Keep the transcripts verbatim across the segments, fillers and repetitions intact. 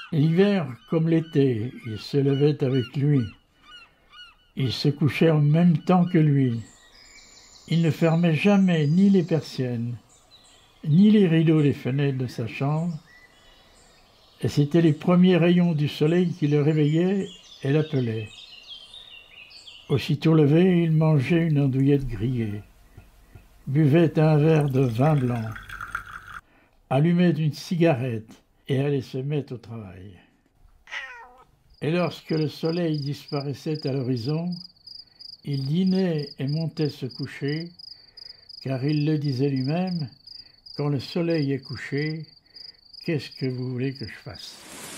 L'hiver comme l'été, il se levait avec lui. Il se couchait en même temps que lui. Il ne fermait jamais ni les persiennes, ni les rideaux des fenêtres de sa chambre, et c'étaient les premiers rayons du soleil qui le réveillaient et l'appelaient. Aussitôt levé, il mangeait une andouillette grillée, buvait un verre de vin blanc, allumait une cigarette et allait se mettre au travail. Et lorsque le soleil disparaissait à l'horizon, il dînait et montait se coucher, car il le disait lui-même, « Quand le soleil est couché, qu'est-ce que vous voulez que je fasse ?»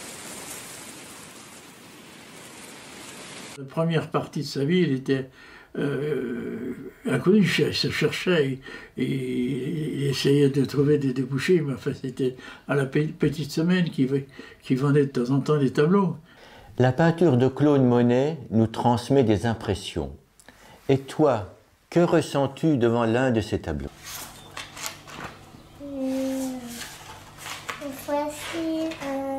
La première partie de sa vie, il était euh, inconnu, il se cherchait, et, et, il essayait de trouver des débouchés, mais enfin c'était à la petite semaine qu'il qui vendait de temps en temps des tableaux. La peinture de Claude Monet nous transmet des impressions. Et toi, que ressens-tu devant l'un de ces tableaux? euh, Voici... Euh...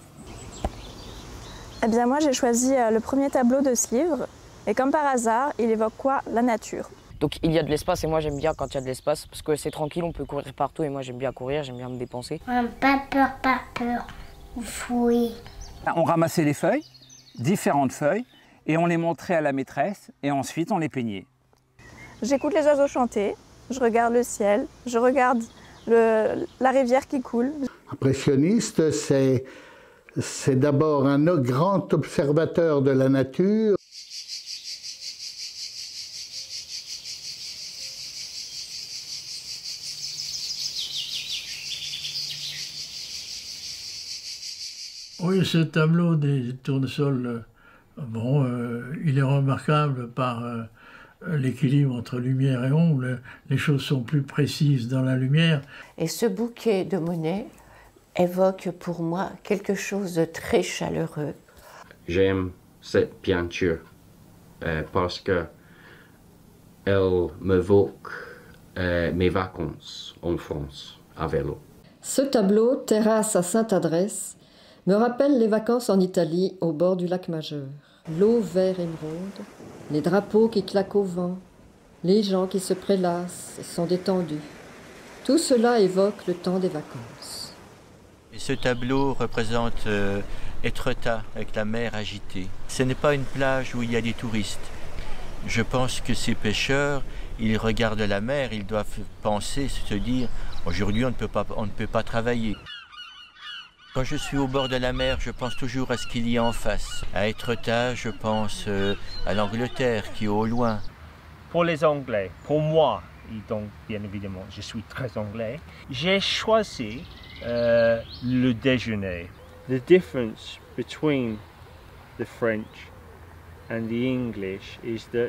Eh bien moi j'ai choisi le premier tableau de ce livre. Et comme par hasard, il évoque quoi? La nature. Donc il y a de l'espace et moi j'aime bien quand il y a de l'espace parce que c'est tranquille, on peut courir partout et moi j'aime bien courir, j'aime bien me dépenser. Pas peur, pas peur, fouiller. On ramassait les feuilles, différentes feuilles, et on les montrait à la maîtresse et ensuite on les peignait. J'écoute les oiseaux chanter, je regarde le ciel, je regarde le, la rivière qui coule. Impressionniste, c'est c'est d'abord un grand observateur de la nature. Oui, ce tableau des tournesols, bon, euh, il est remarquable par euh, l'équilibre entre lumière et ombre. Les choses sont plus précises dans la lumière. Et ce bouquet de Monet évoque pour moi quelque chose de très chaleureux. J'aime cette peinture euh, parce que elle m'évoque euh, mes vacances en France à vélo. Ce tableau, Terrasse à Sainte-Adresse, me rappelle les vacances en Italie au bord du lac Majeur. L'eau vert émeraude, les drapeaux qui claquent au vent, les gens qui se prélassent et sont détendus. Tout cela évoque le temps des vacances. Et ce tableau représente euh, Étretat avec la mer agitée. Ce n'est pas une plage où il y a des touristes. Je pense que ces pêcheurs, ils regardent la mer, ils doivent penser, se dire, aujourd'hui on ne peut pas, on ne peut pas travailler. Quand je suis au bord de la mer, je pense toujours à ce qu'il y a en face. À Étretat, je pense euh, à l'Angleterre qui est au loin. Pour les Anglais, pour moi, et donc bien évidemment je suis très anglais, j'ai choisi euh, le déjeuner. The difference between the French and the English is that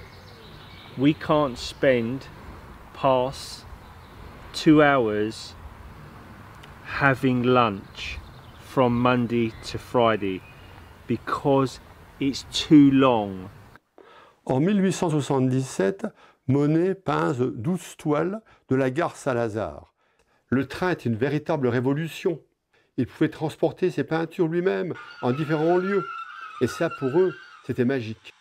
we can't spend past two hours having lunch from Monday to Friday because it's too long. En mille huit cent soixante-dix-sept, Monet peint douze toiles de la gare Saint-Lazare. Le train est une véritable révolution. Il pouvait transporter ses peintures lui-même en différents lieux. Et ça, pour eux, c'était magique.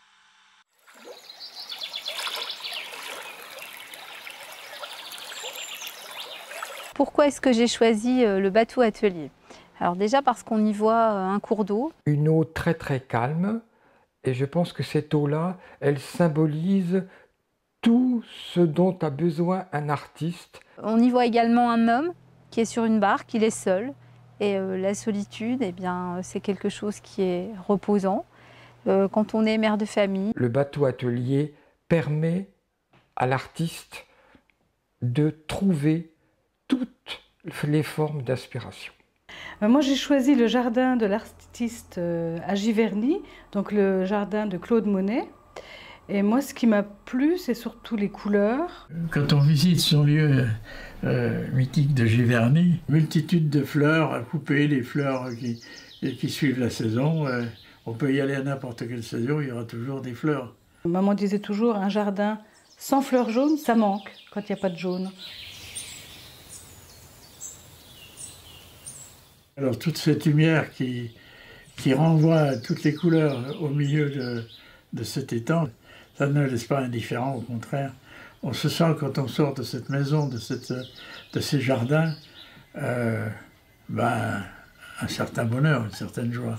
Pourquoi est-ce que j'ai choisi le bateau atelier? Alors déjà parce qu'on y voit un cours d'eau. Une eau très très calme, et je pense que cette eau-là, elle symbolise tout ce dont a besoin un artiste. On y voit également un homme qui est sur une barque, il est seul, et euh, la solitude, eh bien, c'est quelque chose qui est reposant euh, quand on est mère de famille. Le bateau atelier permet à l'artiste de trouver toutes les formes d'inspiration. Moi, j'ai choisi le jardin de l'artiste à Giverny, donc le jardin de Claude Monet. Et moi, ce qui m'a plu, c'est surtout les couleurs. Quand on visite son lieu euh, mythique de Giverny, multitude de fleurs à couper, les fleurs qui, qui suivent la saison. Euh, on peut y aller à n'importe quelle saison, il y aura toujours des fleurs. Maman disait toujours, un jardin sans fleurs jaunes, ça manque quand il n'y a pas de jaune. Alors toute cette lumière qui, qui renvoie toutes les couleurs au milieu de, de cet étang, ça ne laisse pas indifférent, au contraire. On se sent quand on sort de cette maison, de, cette, de ces jardins, euh, ben, un certain bonheur, une certaine joie.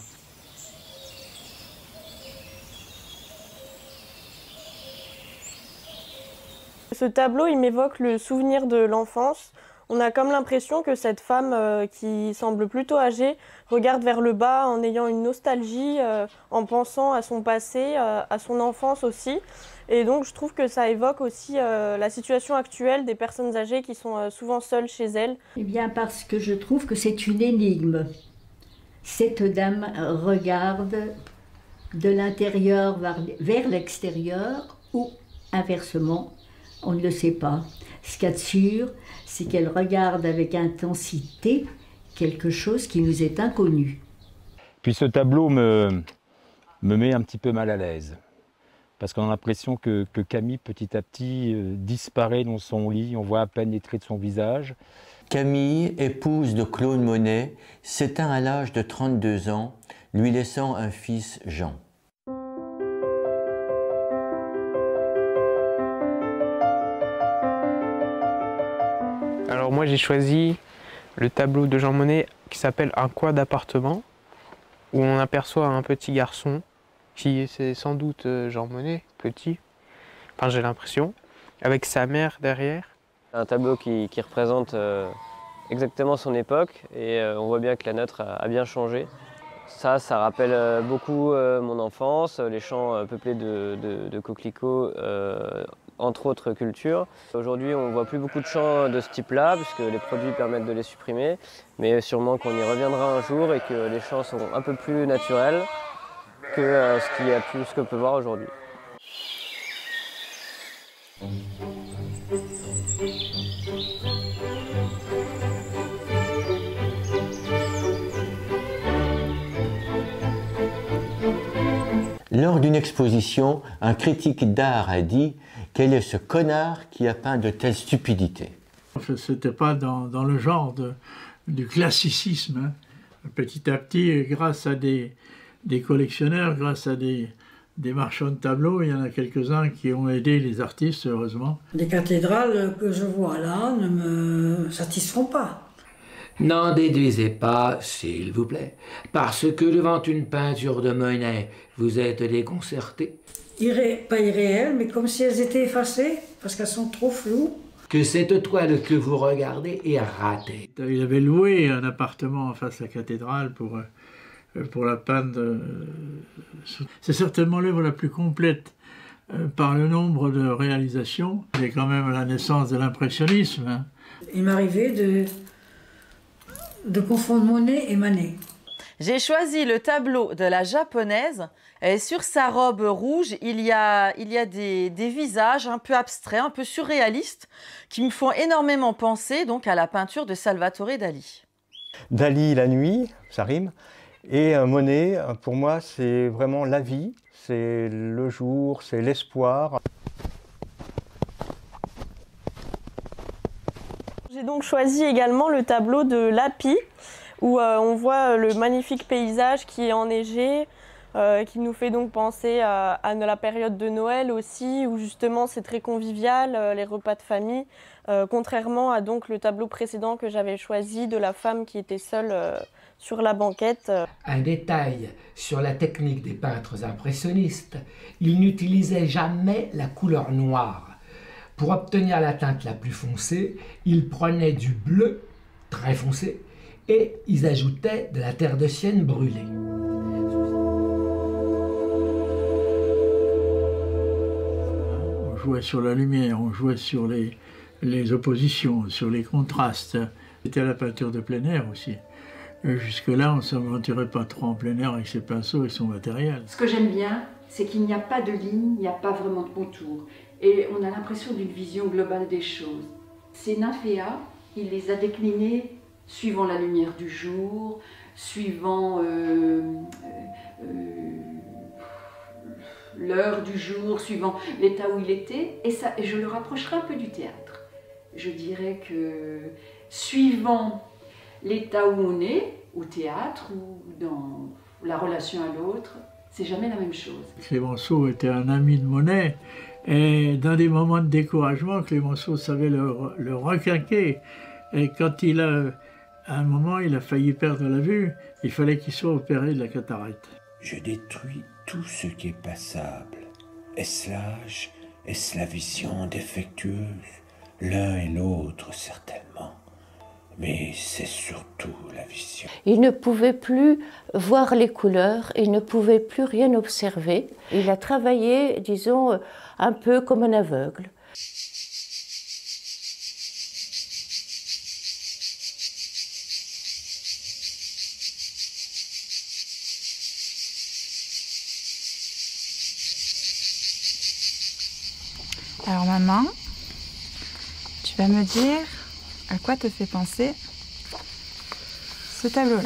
Ce tableau, il m'évoque le souvenir de l'enfance. On a comme l'impression que cette femme, euh, qui semble plutôt âgée, regarde vers le bas en ayant une nostalgie, euh, en pensant à son passé, euh, à son enfance aussi. Et donc je trouve que ça évoque aussi euh, la situation actuelle des personnes âgées qui sont euh, souvent seules chez elles. Eh bien parce que je trouve que c'est une énigme. Cette dame regarde de l'intérieur vers l'extérieur ou inversement. On ne le sait pas. Ce qu'il y a de sûr, c'est qu'elle regarde avec intensité quelque chose qui nous est inconnu. Puis ce tableau me, me met un petit peu mal à l'aise. Parce qu'on a l'impression que, que Camille, petit à petit, euh, disparaît dans son lit. On voit à peine les traits de son visage. Camille, épouse de Claude Monet, s'éteint à l'âge de trente-deux ans, lui laissant un fils, Jean. Alors moi j'ai choisi le tableau de Jean Monnet qui s'appelle Un coin d'appartement, où on aperçoit un petit garçon qui c'est sans doute Jean Monnet, petit, enfin j'ai l'impression, avec sa mère derrière. Un tableau qui, qui représente euh, exactement son époque et euh, on voit bien que la nôtre a, a bien changé. Ça, ça rappelle euh, beaucoup euh, mon enfance, les champs euh, peuplés de, de, de coquelicots, euh, entre autres cultures. Aujourd'hui, on ne voit plus beaucoup de champs de ce type-là, puisque les produits permettent de les supprimer, mais sûrement qu'on y reviendra un jour et que les champs sont un peu plus naturels que euh, ce qu'il y a plus ce qu'on peut voir aujourd'hui. Lors d'une exposition, un critique d'art a dit « Quel est ce connard qui a peint de telles stupidités ?» Ce n'était pas dans, dans le genre de, du classicisme. Hein. Petit à petit, grâce à des, des collectionneurs, grâce à des, des marchands de tableaux, il y en a quelques-uns qui ont aidé les artistes, heureusement. Les cathédrales que je vois là ne me satisfont pas. N'en déduisez pas, s'il vous plaît, parce que devant une peinture de Monet, vous êtes déconcerté. Irré, pas irréelles, mais comme si elles étaient effacées, parce qu'elles sont trop floues. Que cette toile que vous regardez est ratée. Il avait loué un appartement en face de la cathédrale pour, pour la peindre. C'est certainement l'œuvre la plus complète par le nombre de réalisations. C'est quand même la naissance de l'impressionnisme. Hein. Il m'arrivait de... de confondre Monet et Manet. J'ai choisi le tableau de la japonaise et sur sa robe rouge, il y a, il y a des, des visages un peu abstraits, un peu surréalistes qui me font énormément penser donc à la peinture de Salvatore Dali. Dali, la nuit, ça rime, et Monet, pour moi, c'est vraiment la vie, c'est le jour, c'est l'espoir. J'ai donc choisi également le tableau de Lapi, où euh, on voit le magnifique paysage qui est enneigé, euh, qui nous fait donc penser à, à la période de Noël aussi, où justement c'est très convivial, euh, les repas de famille, euh, contrairement à donc le tableau précédent que j'avais choisi de la femme qui était seule euh, sur la banquette. Un détail sur la technique des peintres impressionnistes, ils n'utilisaient jamais la couleur noire. Pour obtenir la teinte la plus foncée, ils prenaient du bleu très foncé et ils ajoutaient de la terre de sienne brûlée. On jouait sur la lumière, on jouait sur les, les oppositions, sur les contrastes. C'était la peinture de plein air aussi. Jusque-là, on ne s'aventurait pas trop en plein air avec ses pinceaux et son matériel. Ce que j'aime bien, c'est qu'il n'y a pas de ligne, il n'y a pas vraiment de contour. Et on a l'impression d'une vision globale des choses. Ces nymphéas, il les a déclinés suivant la lumière du jour, suivant euh, euh, l'heure du jour, suivant l'état où il était. Et, ça, et je le rapprocherai un peu du théâtre. Je dirais que suivant l'état où on est, au théâtre ou dans la relation à l'autre, c'est jamais la même chose. Clémenceau était un ami de Monet et dans des moments de découragement, Clémenceau savait le, le requinquer. Et quand il a, à un moment, il a failli perdre la vue, il fallait qu'il soit opéré de la cataracte. Je détruis tout ce qui est passable. Est-ce l'âge? Est-ce la vision défectueuse? L'un et l'autre, certainement. Mais c'est surtout la vision. Il ne pouvait plus voir les couleurs, il ne pouvait plus rien observer. Il a travaillé, disons, un peu comme un aveugle. Alors maman, tu vas me dire à quoi te fait penser ce tableau-là?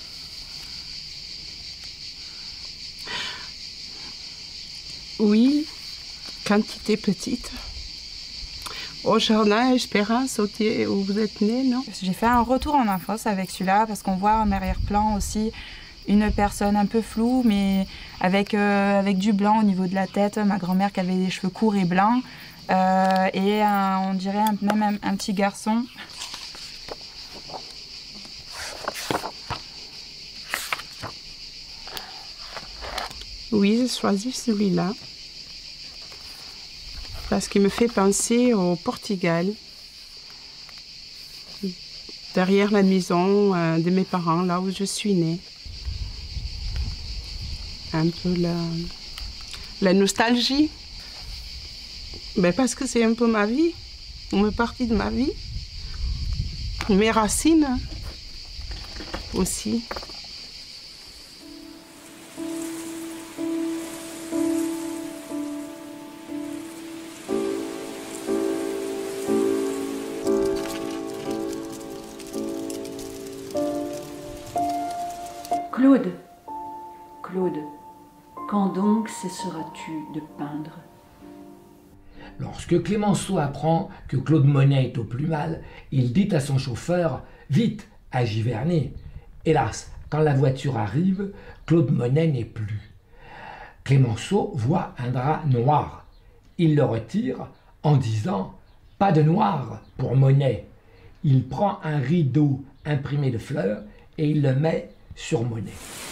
Oui, quand tu étais petite, au jardin Espérance, où vous êtes née, non? J'ai fait un retour en enfance avec celui-là parce qu'on voit en arrière-plan aussi une personne un peu floue, mais avec, euh, avec du blanc au niveau de la tête. Ma grand-mère qui avait des cheveux courts et blancs. Euh, et un, on dirait un, même un, un petit garçon. Oui, j'ai choisi celui-là parce qu'il me fait penser au Portugal, derrière la maison euh, de mes parents, là où je suis née. Un peu la, la nostalgie. Ben parce que c'est un peu ma vie, une partie de ma vie. Mes racines aussi. Claude, Claude, quand donc cesseras-tu de peindre? Lorsque Clémenceau apprend que Claude Monet est au plus mal, il dit à son chauffeur « Vite, à Giverny !» Hélas, quand la voiture arrive, Claude Monet n'est plus. Clémenceau voit un drap noir. Il le retire en disant « Pas de noir pour Monet !» Il prend un rideau imprimé de fleurs et il le met sur Monet.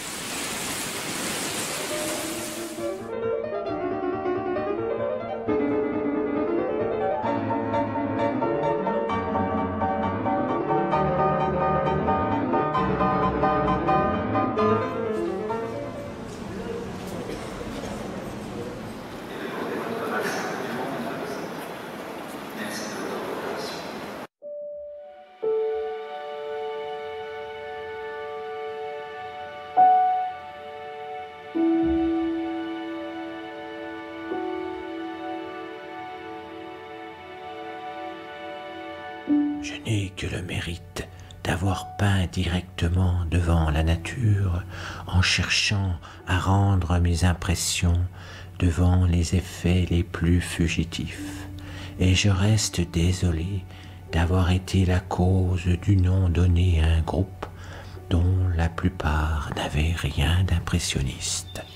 Je n'ai que le mérite d'avoir peint directement devant la nature en cherchant à rendre mes impressions devant les effets les plus fugitifs. Et je reste désolé d'avoir été la cause du nom donné à un groupe dont la plupart n'avaient rien d'impressionniste.